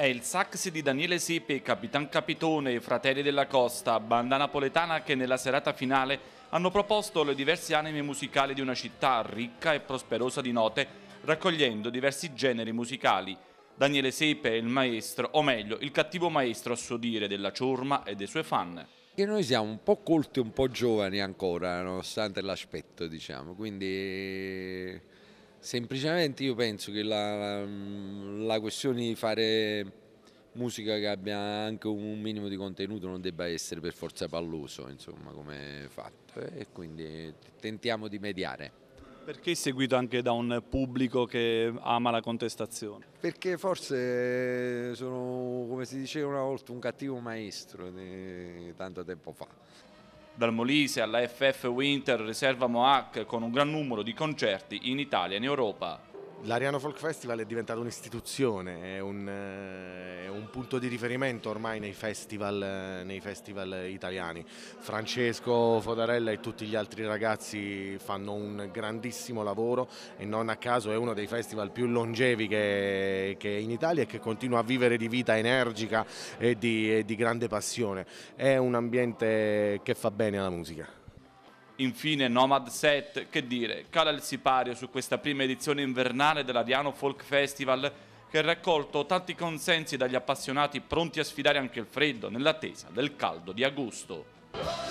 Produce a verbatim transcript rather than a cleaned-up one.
È il sax di Daniele Sepe, Capitan Capitone e Fratelli della Costa, banda napoletana che nella serata finale hanno proposto le diverse anime musicali di una città ricca e prosperosa di note, raccogliendo diversi generi musicali. Daniele Sepe è il maestro, o meglio, il cattivo maestro a suo dire, della ciurma e dei suoi fan. Che noi siamo un po' colti e un po' giovani ancora, nonostante l'aspetto, diciamo, quindi semplicemente io penso che la, la questione di fare musica che abbia anche un minimo di contenuto non debba essere per forza palloso, insomma, come fatto, e quindi tentiamo di mediare. Perché seguito anche da un pubblico che ama la contestazione? Perché forse sono, come si diceva una volta, un cattivo maestro di tanto tempo fa. Dal Molise alla F F Winter Riserva Moac, con un gran numero di concerti in Italia e in Europa. L'Ariano Folk Festival è diventato un'istituzione, è un, è un punto di riferimento ormai nei festival, nei festival italiani. Francesco Fodarella e tutti gli altri ragazzi fanno un grandissimo lavoro e non a caso è uno dei festival più longevi che, che in Italia e che continua a vivere di vita energica e di, e di grande passione. È un ambiente che fa bene alla musica. Infine Nomad Set, che dire, cala il sipario su questa prima edizione invernale dell'Ariano Folk Festival che ha raccolto tanti consensi dagli appassionati pronti a sfidare anche il freddo nell'attesa del caldo di agosto.